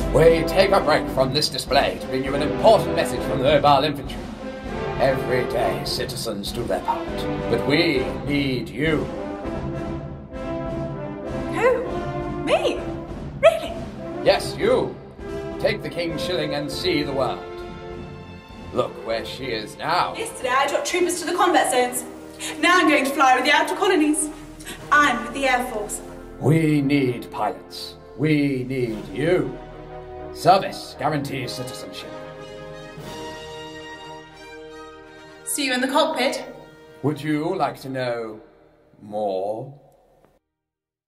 We take a break from this display to bring you an important message from the mobile infantry. Every day, citizens do their part, but we need you. Who? Me? Really? Yes, you. Take the King's Shilling and see the world. Look where she is now. Yesterday I dropped troopers to the combat zones. Now I'm going to fly with the outer colonies. I'm with the Air Force. We need pilots. We need you. Service guarantees citizenship. See you in the cockpit. Would you like to know more?